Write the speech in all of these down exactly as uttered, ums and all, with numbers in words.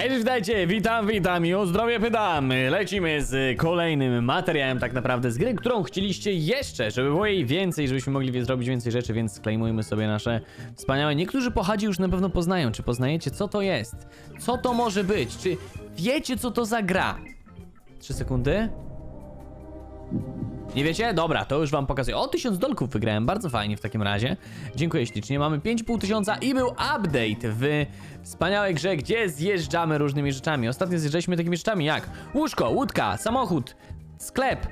Hej, witajcie, witam, witam i o zdrowie pytam. Lecimy z kolejnym materiałem tak naprawdę z gry, którą chcieliście jeszcze, żeby było jej więcej, żebyśmy mogli zrobić więcej rzeczy, więc sklejmujmy sobie nasze wspaniałe. Niektórzy po chadzie już na pewno poznają. Czy poznajecie, co to jest? Co to może być? Czy wiecie, co to za gra? Trzy sekundy. Nie wiecie? Dobra, to już wam pokazuję. O, tysiąc dolków wygrałem, bardzo fajnie w takim razie. Dziękuję ślicznie, mamy pięć i pół tysiąca i był update w wspaniałej grze, gdzie zjeżdżamy różnymi rzeczami. Ostatnio zjeżdżaliśmy takimi rzeczami jak łóżko, łódka, samochód, sklep,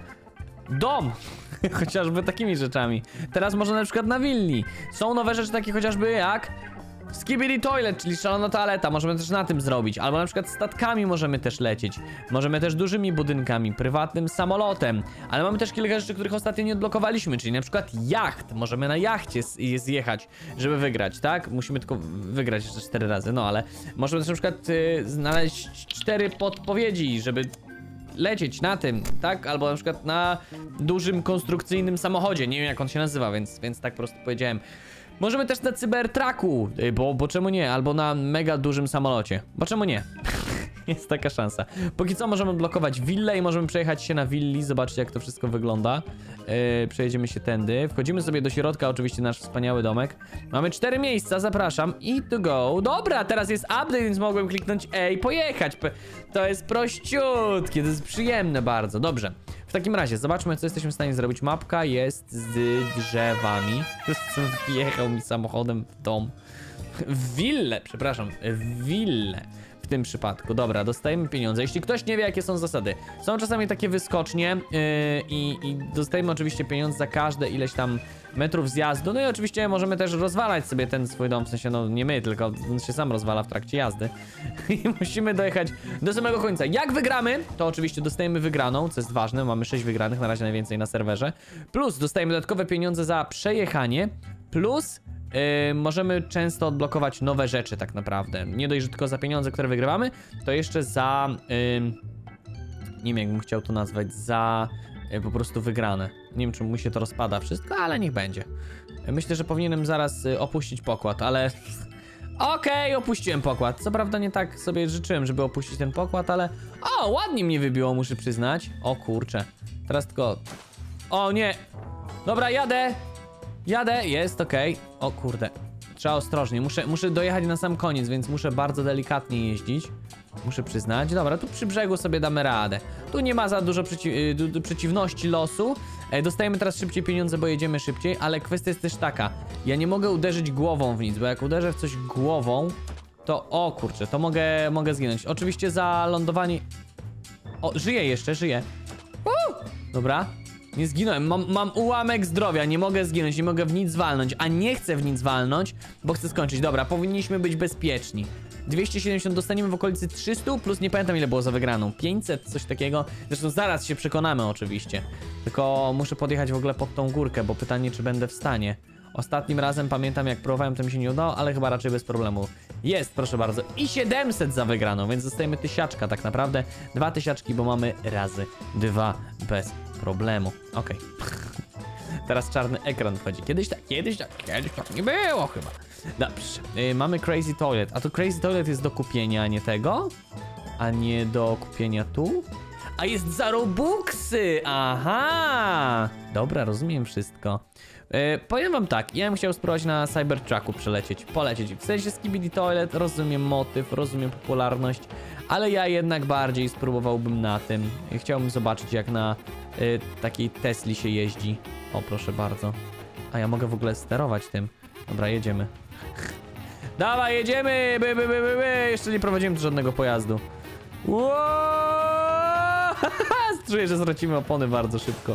dom. Chociażby takimi rzeczami. Teraz może na przykład na willi. Są nowe rzeczy takie chociażby jak Skibidi Toilet, czyli szalona toaleta. Możemy też na tym zrobić. Albo na przykład statkami możemy też lecieć. Możemy też dużymi budynkami, prywatnym samolotem. Ale mamy też kilka rzeczy, których ostatnio nie odblokowaliśmy. Czyli na przykład jacht. Możemy na jachcie zjechać, żeby wygrać, tak? Musimy tylko wygrać jeszcze cztery razy, no ale możemy też na przykład yy, znaleźć cztery podpowiedzi, żeby lecieć na tym, tak? Albo na przykład na dużym konstrukcyjnym samochodzie. Nie wiem, jak on się nazywa, więc, więc tak po prostu powiedziałem. Możemy też na cybertrucku, bo, bo czemu nie? Albo na mega dużym samolocie, bo czemu nie? Jest taka szansa. Póki co możemy odblokować willę i możemy przejechać się na willi, zobaczyć jak to wszystko wygląda. Yy, przejedziemy się tędy, wchodzimy sobie do środka, oczywiście nasz wspaniały domek. Mamy cztery miejsca, zapraszam i to go. Dobra, teraz jest update, więc mogłem kliknąć ej, pojechać. To jest prościutkie, to jest przyjemne bardzo, dobrze. W takim razie, zobaczmy co jesteśmy w stanie zrobić. Mapka jest z drzewami. Wjechał mi samochodem w dom. W willę, przepraszam, w willę. W tym przypadku, dobra, dostajemy pieniądze. Jeśli ktoś nie wie, jakie są zasady, są czasami takie wyskocznie yy, i, i dostajemy oczywiście pieniądze za każde ileś tam metrów zjazdu. No i oczywiście możemy też rozwalać sobie ten swój dom, w sensie, no nie my, tylko on się sam rozwala w trakcie jazdy. I musimy dojechać do samego końca. Jak wygramy, to oczywiście dostajemy wygraną, co jest ważne, mamy sześć wygranych, na razie najwięcej na serwerze. Plus dostajemy dodatkowe pieniądze za przejechanie, plus Yy, możemy często odblokować nowe rzeczy tak naprawdę. Nie dość, że tylko za pieniądze, które wygrywamy, to jeszcze za... Yy, nie wiem, jakbym chciał to nazwać, za yy, po prostu wygrane. Nie wiem, czy mu się to rozpada wszystko, ale niech będzie. Yy, myślę, że powinienem zaraz yy, opuścić pokład, ale... Okej, okay, opuściłem pokład. Co prawda nie tak sobie życzyłem, żeby opuścić ten pokład, ale... O, ładnie mnie wybiło, muszę przyznać. O kurczę. Teraz tylko... O nie! Dobra, jadę! Jadę, jest, okej. Okay. O kurde, trzeba ostrożnie, muszę, muszę dojechać na sam koniec, więc muszę bardzo delikatnie jeździć. Muszę przyznać. Dobra, tu przy brzegu sobie damy radę. Tu nie ma za dużo przeci y, przeciwności losu. e, Dostajemy teraz szybciej pieniądze, bo jedziemy szybciej. Ale kwestia jest też taka, ja nie mogę uderzyć głową w nic, bo jak uderzę w coś głową, to o kurczę, to mogę, mogę zginąć. Oczywiście za lądowanie... O, żyję jeszcze, żyję. uh! Dobra. Nie zginąłem, mam, mam ułamek zdrowia, nie mogę zginąć, nie mogę w nic walnąć, a nie chcę w nic walnąć, bo chcę skończyć. Dobra, powinniśmy być bezpieczni. dwieście siedemdziesiąt dostaniemy w okolicy trzysta, plus nie pamiętam ile było za wygraną, pięćset, coś takiego. Zresztą zaraz się przekonamy oczywiście. Tylko muszę podjechać w ogóle pod tą górkę, bo pytanie, czy będę w stanie. Ostatnim razem pamiętam, jak próbowałem, to mi się nie udało, ale chyba raczej bez problemu. Jest, proszę bardzo. I siedemset za wygraną, więc dostajemy tysiaczka tak naprawdę. Dwa tysiaczki, bo mamy razy dwa bez problemu. Okej. Okay. Teraz czarny ekran wchodzi. Kiedyś tak, kiedyś tak, kiedyś tak nie było chyba. Dobrze. Yy, mamy Crazy Toilet. A to Crazy Toilet jest do kupienia, a nie tego? A nie do kupienia tu? A jest za robuxy! Aha! Dobra, rozumiem wszystko. Yy, powiem wam tak, ja bym chciał spróbować na Cybertrucku przelecieć, polecieć. W sensie Skibidi Toilet, rozumiem motyw, rozumiem popularność, ale ja jednak bardziej spróbowałbym na tym. Chciałbym zobaczyć, jak na yy, takiej Tesli się jeździ. O, proszę bardzo. A ja mogę w ogóle sterować tym. Dobra, jedziemy. Dawaj, jedziemy! By, by, by, by, by. Jeszcze nie prowadziłem tu żadnego pojazdu. Wow! Czuję, że stracimy opony bardzo szybko.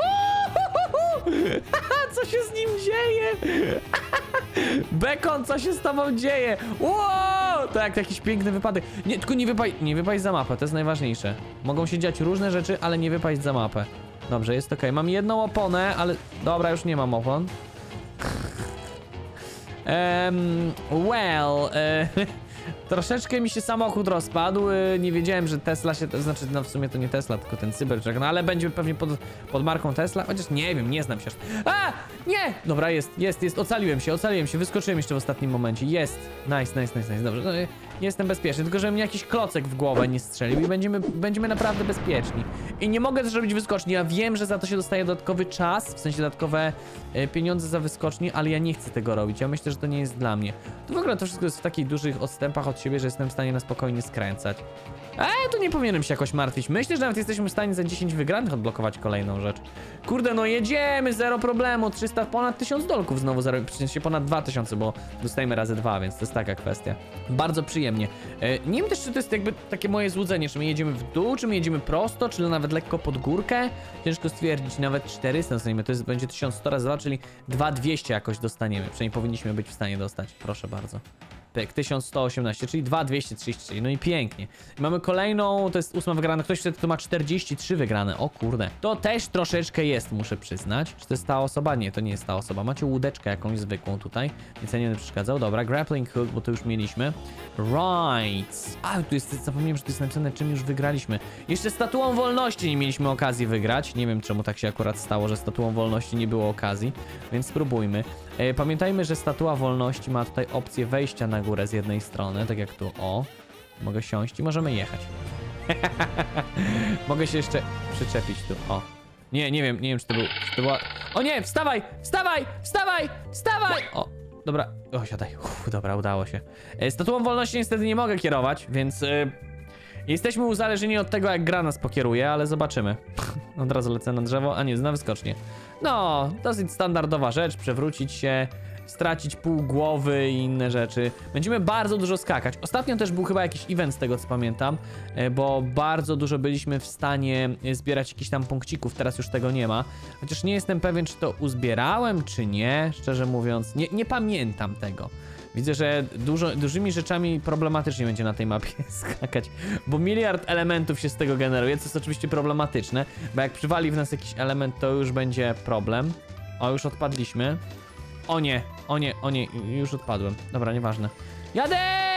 Co się z nim dzieje? Bekon, co się z tobą dzieje? Wow! To jak jakiś piękny wypadek. Nie, tylko nie wypaj, nie wypaść za mapę, to jest najważniejsze. Mogą się dziać różne rzeczy, ale nie wypaść za mapę. Dobrze, jest okej. Mam jedną oponę, ale... Dobra, już nie mam opon. Um, well... Uh... Troszeczkę mi się samochód rozpadł, nie wiedziałem, że Tesla się, to znaczy, no w sumie to nie Tesla, tylko ten Cybertruck, no ale będzie pewnie pod, pod marką Tesla, chociaż nie wiem, nie znam się aż. A! Nie! Dobra, jest, jest, jest, ocaliłem się, ocaliłem się, wyskoczyłem jeszcze w ostatnim momencie, jest. Nice, nice, nice, nice, dobrze, no, jestem bezpieczny, tylko żeby mi jakiś klocek w głowę nie strzelił i będziemy, będziemy naprawdę bezpieczni. I nie mogę też robić wyskoczni, ja wiem, że za to się dostaje dodatkowy czas, w sensie dodatkowe e, pieniądze za wyskoczni, ale ja nie chcę tego robić, ja myślę, że to nie jest dla mnie. To w ogóle to wszystko jest w takich dużych odstępach od siebie, że jestem w stanie na spokojnie skręcać. Eee, tu nie powinienem się jakoś martwić. Myślę, że nawet jesteśmy w stanie za dziesięć wygranych odblokować kolejną rzecz. Kurde, no jedziemy, zero problemu, trzysta, ponad tysiąc dolków znowu zarobić, przecież się ponad dwa tysiące, bo dostajemy razy dwa, więc to jest taka kwestia. Bardzo przyjemnie. Eee, nie wiem też, czy to jest jakby takie moje złudzenie, czy my jedziemy w dół, czy my jedziemy prosto, czy nawet lekko pod górkę. Ciężko stwierdzić, nawet czterysta dostaniemy, to jest, będzie tysiąc sto razy dwa, czyli dwa tysiące dwieście jakoś dostaniemy, przynajmniej powinniśmy być w stanie dostać, proszę bardzo. Pyk, tysiąc sto osiemnaście, czyli dwa tysiące dwieście trzydzieści, no i pięknie. I mamy kolejną, to jest ósma wygrana, ktoś wtedy tu ma czterdzieści trzy wygrane, o kurde. To też troszeczkę jest, muszę przyznać. Czy to jest ta osoba? Nie, to nie jest ta osoba. Macie łódeczkę jakąś zwykłą tutaj, więc ja nie będę przeszkadzał. Dobra, grappling hook, bo to już mieliśmy. Right. A, tu jest, zapomniałem, że tu jest napisane, czym już wygraliśmy. Jeszcze statuą wolności nie mieliśmy okazji wygrać. Nie wiem, czemu tak się akurat stało, że statuą wolności nie było okazji, więc spróbujmy. E, pamiętajmy, że statua wolności ma tutaj opcję wejścia na górę z jednej strony, tak jak tu, o. Mogę siąść i możemy jechać. Mogę się jeszcze przyczepić tu, o. Nie, nie wiem, nie wiem, czy to był, czy to była... O nie, wstawaj, wstawaj, wstawaj, wstawaj! O, dobra, o, siadaj. Uff, dobra, udało się. E, statuą wolności niestety nie mogę kierować, więc... E, jesteśmy uzależnieni od tego, jak gra nas pokieruje, ale zobaczymy. Od razu lecę na drzewo, a nie, na wyskocznie. No, dosyć standardowa rzecz, przewrócić się, stracić pół głowy i inne rzeczy. Będziemy bardzo dużo skakać. Ostatnio też był chyba jakiś event z tego, co pamiętam, bo bardzo dużo byliśmy w stanie zbierać jakichś tam punkcików, teraz już tego nie ma. Chociaż nie jestem pewien, czy to uzbierałem, czy nie, szczerze mówiąc. Nie, nie pamiętam tego. Widzę, że dużo, dużymi rzeczami problematycznie będzie na tej mapie skakać, bo miliard elementów się z tego generuje, co jest oczywiście problematyczne, bo jak przywali w nas jakiś element, to już będzie problem. O, już odpadliśmy. O nie, o nie, o nie, już odpadłem. Dobra, nieważne. Jadę!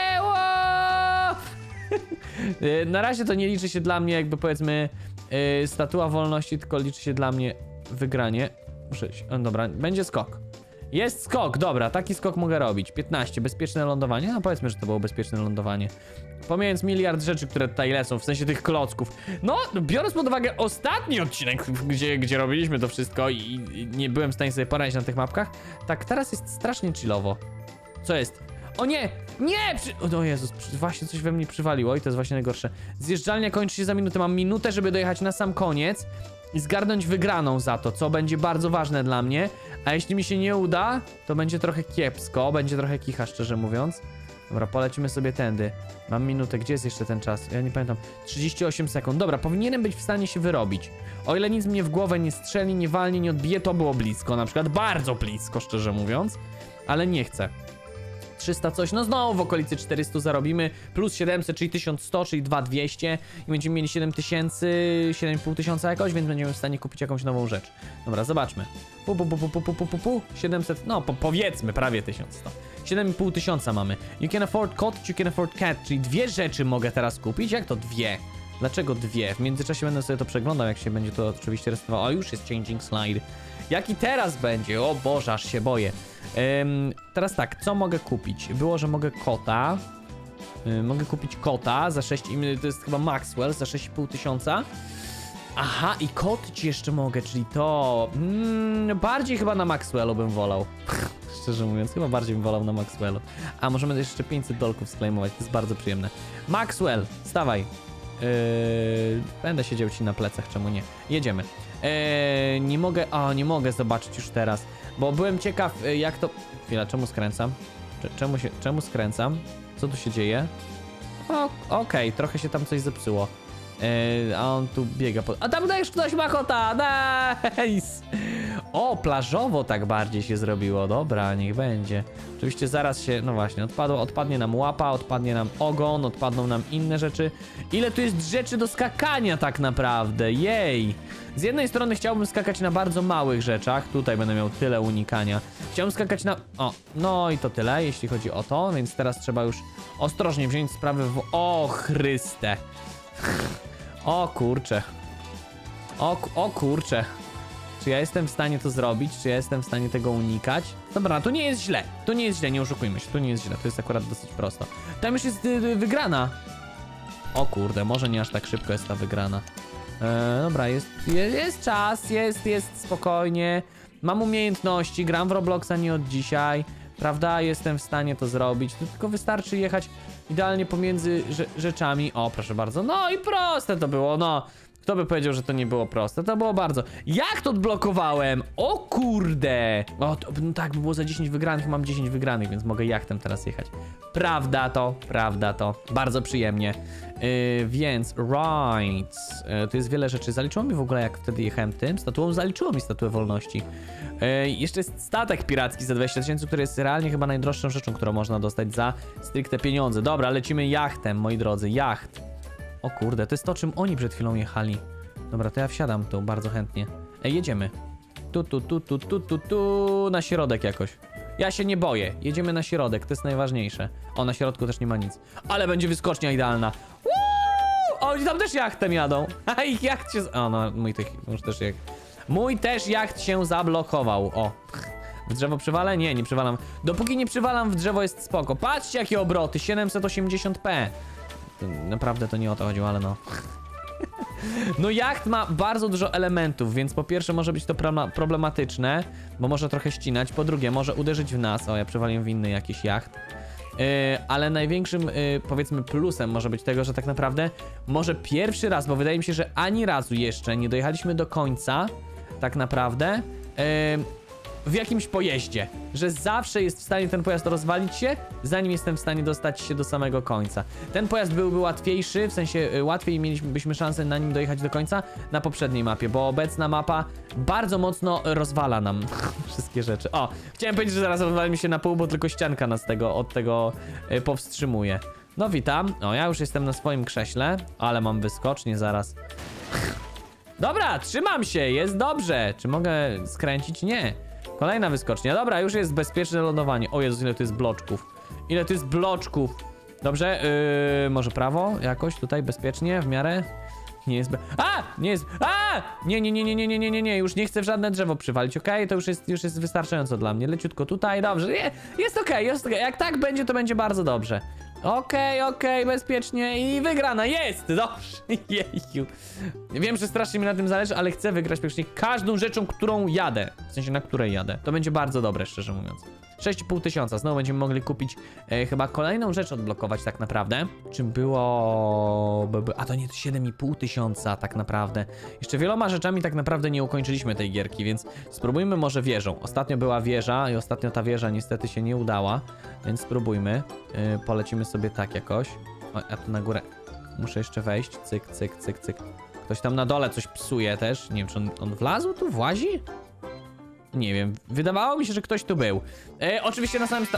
Na razie to nie liczy się dla mnie, jakby powiedzmy, yy, statua wolności, tylko liczy się dla mnie wygranie. Muszę się, o, dobra, będzie skok. Jest skok, dobra, taki skok mogę robić. piętnaście, bezpieczne lądowanie. No powiedzmy, że to było bezpieczne lądowanie. Pomijając miliard rzeczy, które tutaj lecą, w sensie tych klocków. No, biorąc pod uwagę ostatni odcinek, gdzie, gdzie robiliśmy to wszystko i, i nie byłem w stanie sobie poradzić na tych mapkach, tak teraz jest strasznie chillowo. Co jest? O nie! Nie! Przy... O Jezus, właśnie coś we mnie przywaliło i to jest właśnie najgorsze. Zjeżdżalnia kończy się za minutę, mam minutę, żeby dojechać na sam koniec i zgarnąć wygraną za to, co będzie bardzo ważne dla mnie. A jeśli mi się nie uda, to będzie trochę kiepsko, będzie trochę kicha, szczerze mówiąc. Dobra, polecimy sobie tędy. Mam minutę, gdzie jest jeszcze ten czas? Ja nie pamiętam. trzydzieści osiem sekund. Dobra, powinienem być w stanie się wyrobić. O ile nic mnie w głowę nie strzeli, nie walnie, nie odbije, to było blisko. Na przykład bardzo blisko, szczerze mówiąc. Ale nie chcę. trzysta coś, no znowu w okolicy czterysta zarobimy, plus siedemset, czyli tysiąc sto, czyli dwa tysiące dwieście i będziemy mieli siedem tysięcy, siedem i pół tysiąca jakoś, więc będziemy w stanie kupić jakąś nową rzecz. Dobra, zobaczmy. Pu, pu, pu, pu, pu, pu, pu, pu. siedemset, no po, powiedzmy prawie tysiąc sto. siedem i pół tysiąca mamy. You can afford cottage, you can afford cat, czyli dwie rzeczy mogę teraz kupić. Jak to dwie? Dlaczego dwie? W międzyczasie będę sobie to przeglądał, jak się będzie to oczywiście resetowało. O, już jest changing slide. Jaki teraz będzie? O Boże, aż się boję. Ym, teraz tak, co mogę kupić? Było, że mogę kota. Yy, mogę kupić kota za sześć, to jest chyba Maxwell, za sześć i pół tysiąca. Aha, i kot ci jeszcze mogę, czyli to... Mm, bardziej chyba na Maxwellu bym wolał. Szczerze mówiąc, chyba bardziej bym wolał na Maxwellu. A możemy jeszcze pięćset dolków sklejmować, to jest bardzo przyjemne. Maxwell, stawaj. Yy, będę siedział ci na plecach, czemu nie? Jedziemy. Yy, nie mogę, o, nie mogę zobaczyć już teraz, bo byłem ciekaw, jak to... Chwila, czemu skręcam? Czemu się, czemu skręcam? Co tu się dzieje? O, okej, okay, trochę się tam coś zepsuło. Yy, a on tu biega po... A tam też ktoś ma kota! Nice! O, plażowo tak bardziej się zrobiło. Dobra, niech będzie. Oczywiście zaraz się, no właśnie, odpadło, odpadnie nam łapa, odpadnie nam ogon, odpadną nam inne rzeczy. Ile tu jest rzeczy do skakania tak naprawdę, jej. Z jednej strony chciałbym skakać na bardzo małych rzeczach, tutaj będę miał tyle unikania. Chciałbym skakać na... O, no i to tyle, jeśli chodzi o to, więc teraz trzeba już ostrożnie wziąć sprawy w... O, Chryste. O kurcze. O, o kurcze. Czy ja jestem w stanie to zrobić? Czy ja jestem w stanie tego unikać? Dobra, to nie jest źle. To nie jest źle, nie oszukujmy się. To nie jest źle, to jest akurat dosyć prosto. Tam już jest y, wygrana. O kurde, może nie aż tak szybko jest ta wygrana. E, dobra, jest, jest, jest czas, jest, jest spokojnie. Mam umiejętności, gram w Robloxa nie od dzisiaj. Prawda? Jestem w stanie to zrobić. To tylko wystarczy jechać idealnie pomiędzy rze rzeczami. O, proszę bardzo. No i proste to było, no. Kto by powiedział, że to nie było proste? To było bardzo. Jak to odblokowałem? O kurde! O, to, no tak, by było za dziesięć wygranych. Mam dziesięć wygranych, więc mogę jachtem teraz jechać. Prawda to, prawda to. Bardzo przyjemnie. Yy, więc, right. Yy, tu jest wiele rzeczy. Zaliczyło mi w ogóle, jak wtedy jechałem tym statuą, zaliczyło mi statuę wolności. Yy, jeszcze jest statek piracki za dwadzieścia tysięcy, który jest realnie chyba najdroższą rzeczą, którą można dostać za stricte pieniądze. Dobra, lecimy jachtem, moi drodzy. Jacht. O kurde, to jest to, czym oni przed chwilą jechali. Dobra, to ja wsiadam tu bardzo chętnie. Ej, jedziemy. Tu, tu, tu, tu, tu, tu, tu, na środek jakoś. Ja się nie boję. Jedziemy na środek, to jest najważniejsze. O, na środku też nie ma nic. Ale będzie wyskocznia idealna. Uuu! O, oni tam też jachtem jadą. A ich jacht się... O, no, mój tych... Już też jak... Mój też jacht się zablokował. O. W drzewo przywalę? Nie, nie przywalam. Dopóki nie przywalam w drzewo jest spoko. Patrzcie, jakie obroty. siedemset osiemdziesiąt p. Naprawdę to nie o to chodziło, ale no. No jacht ma bardzo dużo elementów, więc po pierwsze może być to problematyczne, bo może trochę ścinać, po drugie może uderzyć w nas. O, ja przewaliłem w inny jakiś jacht. Yy, ale największym, yy, powiedzmy, plusem może być tego, że tak naprawdę może pierwszy raz, bo wydaje mi się, że ani razu jeszcze nie dojechaliśmy do końca, tak naprawdę, yy, w jakimś pojeździe, że zawsze jest w stanie ten pojazd rozwalić się, zanim jestem w stanie dostać się do samego końca. Ten pojazd byłby łatwiejszy, w sensie y, łatwiej mielibyśmy szansę na nim dojechać do końca na poprzedniej mapie, bo obecna mapa bardzo mocno rozwala nam wszystkie rzeczy. O, chciałem powiedzieć, że zaraz rozwalimy się na pół, bo tylko ścianka nas tego, od tego y, powstrzymuje. No witam, o ja już jestem na swoim krześle, ale mam wyskocznie zaraz. Dobra, trzymam się, jest dobrze. Czy mogę skręcić? Nie. Kolejna wyskocznia. Dobra, już jest bezpieczne lądowanie. O Jezus, ile tu jest bloczków. Ile tu jest bloczków. Dobrze, yy, może prawo jakoś tutaj bezpiecznie, w miarę. Nie jest be... A! Nie jest... A! Nie, nie, nie, nie, nie, nie, nie, nie, nie. Już nie chcę w żadne drzewo przywalić, okej? Okay? To już jest, już jest wystarczająco dla mnie. Leciutko tutaj, dobrze. Nie, jest okej, okay, jest okej. Okay. Jak tak będzie, to będzie bardzo dobrze. Okej, okay, okej, okay, bezpiecznie i wygrana, jest! Dobrze, jeju. Wiem, że strasznie mi na tym zależy, ale chcę wygrać praktycznie każdą rzeczą, którą jadę. W sensie, na której jadę. To będzie bardzo dobre, szczerze mówiąc. sześć i pół tysiąca, znowu będziemy mogli kupić e, chyba kolejną rzecz odblokować tak naprawdę. Czym było... A to nie, to siedem i pół tysiąca tak naprawdę. Jeszcze wieloma rzeczami tak naprawdę nie ukończyliśmy tej gierki, więc spróbujmy może wieżą. Ostatnio była wieża i ostatnio ta wieża niestety się nie udała, więc spróbujmy. E, polecimy sobie tak jakoś. O, a tu na górę muszę jeszcze wejść. Cyk, cyk, cyk, cyk. Ktoś tam na dole coś psuje też. Nie wiem, czy on, on wlazł tu? Włazi? Nie wiem, wydawało mi się, że ktoś tu był. E, oczywiście na samym sta...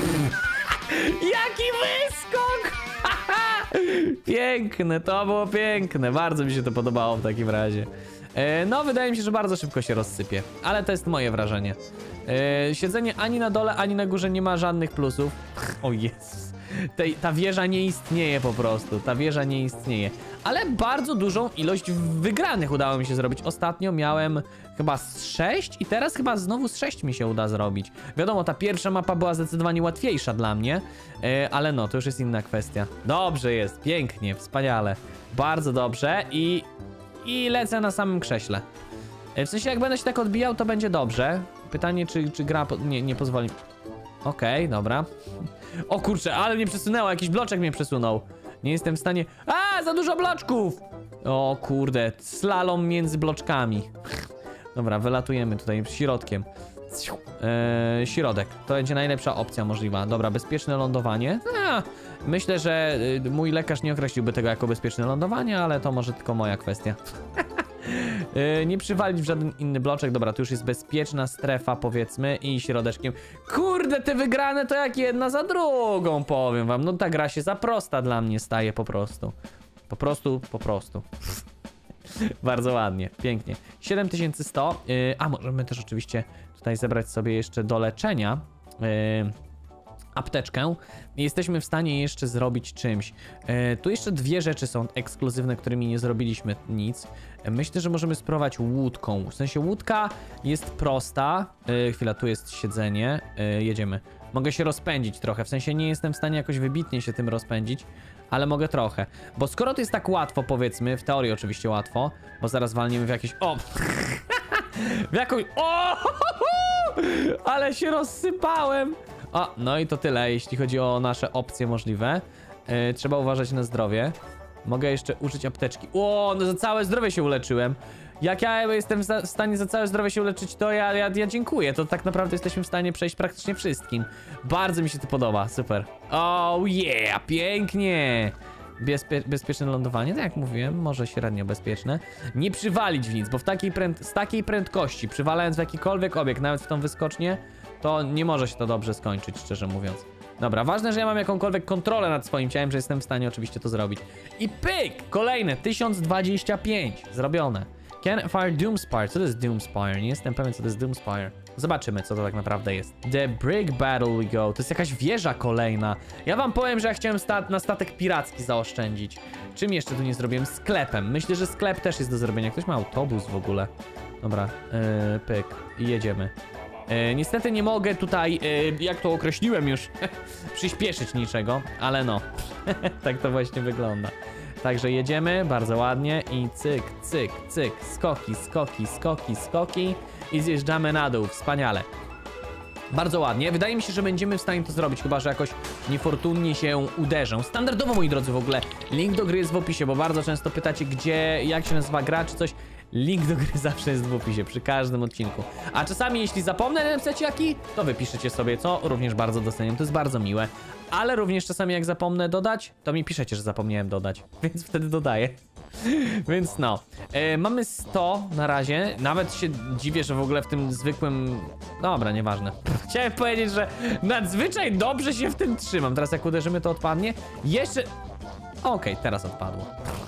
Jaki wyskok! Piękne, to było piękne. Bardzo mi się to podobało w takim razie. E, no, wydaje mi się, że bardzo szybko się rozsypie. Ale to jest moje wrażenie. E, siedzenie ani na dole, ani na górze nie ma żadnych plusów. O Jezus. Tej, ta wieża nie istnieje po prostu. Ta wieża nie istnieje. Ale bardzo dużą ilość wygranych udało mi się zrobić. Ostatnio miałem chyba z sześć i teraz chyba znowu z sześć mi się uda zrobić. Wiadomo, ta pierwsza mapa była zdecydowanie łatwiejsza dla mnie, yy, ale no, to już jest inna kwestia. Dobrze jest, pięknie, wspaniale. Bardzo dobrze i, i lecę na samym krześle. Yy, w sensie, jak będę się tak odbijał, to będzie dobrze. Pytanie, czy, czy gra po... nie, nie pozwoli. Okej, okay, dobra. O kurczę, ale mnie przesunęło, jakiś bloczek mnie przesunął. Nie jestem w stanie... A, za dużo bloczków! O kurde, slalom między bloczkami. Dobra, wylatujemy tutaj środkiem. Eee, środek, to będzie najlepsza opcja możliwa. Dobra, bezpieczne lądowanie. A, myślę, że y, mój lekarz nie określiłby tego jako bezpieczne lądowanie, ale to może tylko moja kwestia. Yy, nie przywalić w żaden inny bloczek. Dobra, tu już jest bezpieczna strefa, powiedzmy, i środeczkiem. Kurde, te wygrane to jak jedna za drugą, powiem wam. No ta gra się za prosta dla mnie staje po prostu. Po prostu, po prostu. Bardzo ładnie, pięknie. siedem tysięcy sto. Yy, a możemy też oczywiście tutaj zebrać sobie jeszcze do leczenia Yy, apteczkę i jesteśmy w stanie jeszcze zrobić czymś. E, tu jeszcze dwie rzeczy są ekskluzywne, którymi nie zrobiliśmy nic. E, myślę, że możemy spróbować łódką. W sensie łódka jest prosta. E, chwila, tu jest siedzenie. E, jedziemy. Mogę się rozpędzić trochę, w sensie nie jestem w stanie jakoś wybitnie się tym rozpędzić, ale mogę trochę. Bo skoro to jest tak łatwo, powiedzmy, w teorii oczywiście łatwo, bo zaraz walniemy w jakieś... O! w jakąś... O! Ale się rozsypałem! O, no i to tyle, jeśli chodzi o nasze opcje możliwe. Yy, trzeba uważać na zdrowie. Mogę jeszcze użyć apteczki. O, no za całe zdrowie się uleczyłem. Jak ja jestem w stanie za całe zdrowie się uleczyć, to ja, ja, ja dziękuję. To tak naprawdę jesteśmy w stanie przejść praktycznie wszystkim. Bardzo mi się to podoba, super. Oh yeah, pięknie. Bezpie bezpieczne lądowanie, tak jak mówiłem, może średnio bezpieczne. Nie przywalić w nic, bo w takiej z takiej prędkości, przywalając w jakikolwiek obiekt, nawet w tą wyskocznię, to nie może się to dobrze skończyć, szczerze mówiąc. Dobra, ważne, że ja mam jakąkolwiek kontrolę nad swoim ciałem, że jestem w stanie oczywiście to zrobić. I pyk! Kolejne tysiąc dwadzieścia pięć. Zrobione. Can fire Doomspire. Co to jest Doomspire? Nie jestem pewien, co to jest Doomspire. Zobaczymy, co to tak naprawdę jest. The Brig Battle we go. To jest jakaś wieża kolejna. Ja wam powiem, że ja chciałem sta na statek piracki zaoszczędzić. Czym jeszcze tu nie zrobiłem? Sklepem. Myślę, że sklep też jest do zrobienia. Ktoś ma autobus w ogóle. Dobra, yy, pyk. I jedziemy. E, niestety nie mogę tutaj, e, jak to określiłem już, przyspieszyć niczego, ale no, tak to właśnie wygląda. Także jedziemy, bardzo ładnie i cyk, cyk, cyk, skoki, skoki, skoki, skoki i zjeżdżamy na dół, wspaniale. Bardzo ładnie, wydaje mi się, że będziemy w stanie to zrobić, chyba że jakoś niefortunnie się uderzę. Standardowo, moi drodzy, w ogóle link do gry jest w opisie, bo bardzo często pytacie, gdzie, jak się nazywa gra, czy coś. Link do gry zawsze jest w opisie, przy każdym odcinku. A czasami, jeśli zapomnę napisać jaki, to wypiszecie sobie, co również bardzo doceniam, to jest bardzo miłe. Ale również czasami jak zapomnę dodać, to mi piszecie, że zapomniałem dodać, więc wtedy dodaję. Więc no, e, mamy sto na razie, nawet się dziwię, że w ogóle w tym zwykłym... Dobra, nieważne. Chciałem powiedzieć, że nadzwyczaj dobrze się w tym trzymam. Teraz jak uderzymy, to odpadnie. Jeszcze... Okej, okay, teraz odpadło.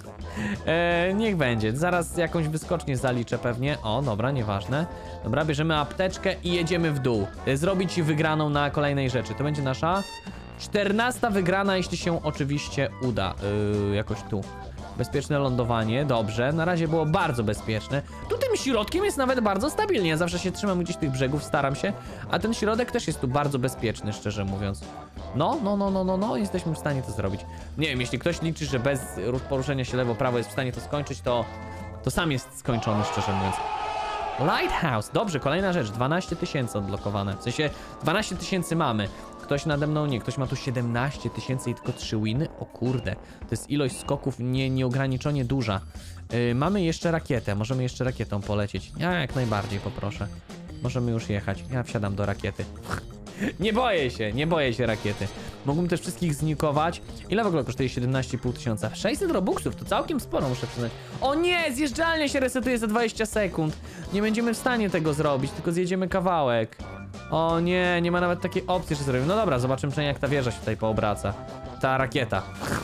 E, niech będzie, zaraz jakąś wyskocznię zaliczę pewnie. O, dobra, nieważne. Dobra, bierzemy apteczkę i jedziemy w dół. E, zrobić wygraną na kolejnej rzeczy. To będzie nasza czternasta wygrana, jeśli się oczywiście uda. E, jakoś tu. Bezpieczne lądowanie, dobrze. Na razie było bardzo bezpieczne. Tu tym środkiem jest nawet bardzo stabilnie. Ja zawsze się trzymam gdzieś tych brzegów, staram się. A ten środek też jest tu bardzo bezpieczny, szczerze mówiąc. No, no, no, no, no, no, jesteśmy w stanie to zrobić. Nie wiem, jeśli ktoś liczy, że bez poruszenia się lewo-prawo jest w stanie to skończyć, to, to sam jest skończony, szczerze mówiąc. Lighthouse, dobrze, kolejna rzecz, dwanaście tysięcy odblokowane. W sensie dwanaście tysięcy mamy. Ktoś nade mną nie, ktoś ma tu siedemnaście tysięcy i tylko trzy winy. O kurde, to jest ilość skoków nie, nieograniczenie duża. Yy, mamy jeszcze rakietę, możemy jeszcze rakietą polecieć. Ja jak najbardziej poproszę. Możemy już jechać, ja wsiadam do rakiety. Nie boję się, nie boję się rakiety. Mógłbym też wszystkich znikować. Ile w ogóle kosztuje siedemnaście i pół tysiąca? sześćset robuxów, to całkiem sporo, muszę przyznać. O nie, zjeżdżalnia się resetuje za dwadzieścia sekund. Nie będziemy w stanie tego zrobić, tylko zjedziemy kawałek. O nie, nie ma nawet takiej opcji, że zrobimy. No dobra, zobaczymy, jak ta wieża się tutaj poobraca. Ta rakieta.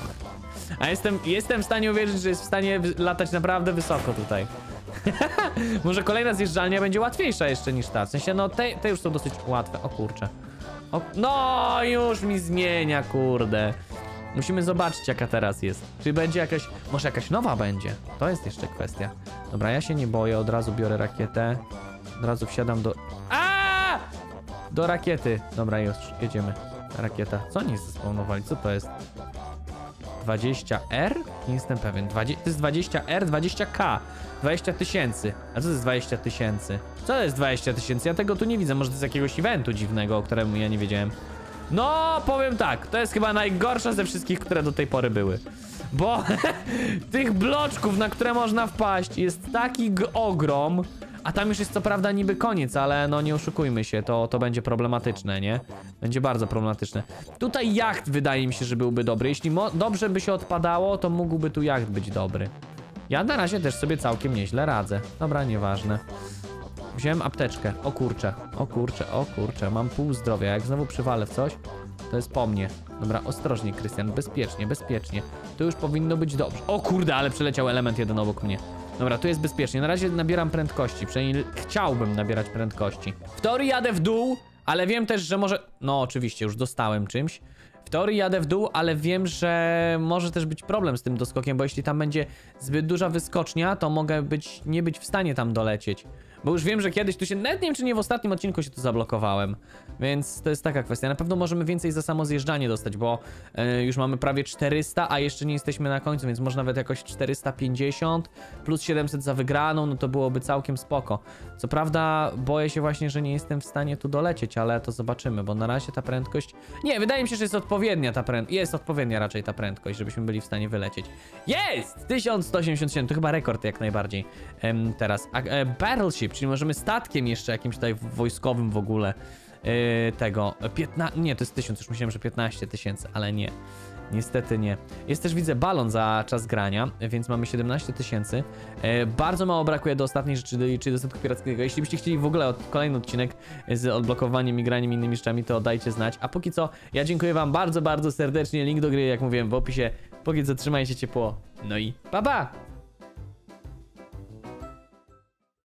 A jestem, jestem w stanie uwierzyć, że jest w stanie latać naprawdę wysoko tutaj. Może kolejna zjeżdżalnia będzie łatwiejsza jeszcze niż ta. W sensie, no te, te już są dosyć łatwe. O kurczę. O, no już mi zmienia, kurde. Musimy zobaczyć, jaka teraz jest. Czy będzie jakaś... Może jakaś nowa będzie? To jest jeszcze kwestia. Dobra, ja się nie boję, od razu biorę rakietę. Od razu wsiadam do... A! Do rakiety. Dobra, już jedziemy. Rakieta. Co oni zespawnowali? Co to jest? dwadzieścia R? Nie jestem pewien. dwadzieścia, to jest dwadzieścia R, dwadzieścia K. dwadzieścia tysięcy. A co to jest dwadzieścia tysięcy? Co to jest dwadzieścia tysięcy? Ja tego tu nie widzę. Może to jest jakiegoś eventu dziwnego, o któremu ja nie wiedziałem. No, powiem tak. To jest chyba najgorsza ze wszystkich, które do tej pory były. Bo tych bloczków, na które można wpaść, jest taki ogrom. A tam już jest co prawda niby koniec, ale no nie oszukujmy się, to, to będzie problematyczne, nie? Będzie bardzo problematyczne. Tutaj jacht wydaje mi się, że byłby dobry. Jeśli dobrze by się odpadało, to mógłby tu jacht być dobry. Ja na razie też sobie całkiem nieźle radzę. Dobra, nieważne. Wziąłem apteczkę. O kurczę, o kurczę, o kurczę. Mam pół zdrowia. Jak znowu przywalę w coś, to jest po mnie. Dobra, ostrożnie, Krystian. Bezpiecznie, bezpiecznie. To już powinno być dobrze. O kurde, ale przeleciał element jeden obok mnie. Dobra, tu jest bezpiecznie. Na razie nabieram prędkości. Przynajmniej chciałbym nabierać prędkości. W teorii jadę w dół, ale wiem też, że może... No oczywiście, już dostałem czymś. W teorii jadę w dół, ale wiem, że może też być problem z tym doskokiem, bo jeśli tam będzie zbyt duża wyskocznia, to mogę być, nie być w stanie tam dolecieć. Bo już wiem, że kiedyś tu się, nawet nie wiem, czy nie w ostatnim odcinku się tu zablokowałem. Więc to jest taka kwestia. Na pewno możemy więcej za samo zjeżdżanie dostać, bo yy, już mamy prawie czterysta, a jeszcze nie jesteśmy na końcu, więc może nawet jakoś czterysta pięćdziesiąt plus siedemset za wygraną, no to byłoby całkiem spoko. Co prawda boję się właśnie, że nie jestem w stanie tu dolecieć, ale to zobaczymy, bo na razie ta prędkość... Nie, wydaje mi się, że jest odpowiednia ta prędkość. Jest odpowiednia raczej ta prędkość, żebyśmy byli w stanie wylecieć. Jest! tysiąc sto osiemdziesiąt siedem, to chyba rekord jak najbardziej. Ym, teraz, a, e, Battleship, czyli możemy statkiem jeszcze jakimś tutaj wojskowym w ogóle yy, tego, piętnaście, nie, to jest tysiąc, już myślałem, że piętnaście tysięcy, ale nie, niestety nie. Jest też, widzę, balon za czas grania, więc mamy siedemnaście tysięcy. Yy, bardzo mało brakuje do ostatniej rzeczy, czyli do statku pirackiego. Jeśli byście chcieli w ogóle od, kolejny odcinek z odblokowaniem i graniem innymi rzeczami, to dajcie znać. A póki co, ja dziękuję wam bardzo, bardzo serdecznie. Link do gry, jak mówiłem, w opisie. Póki co, trzymajcie ciepło. No i pa pa!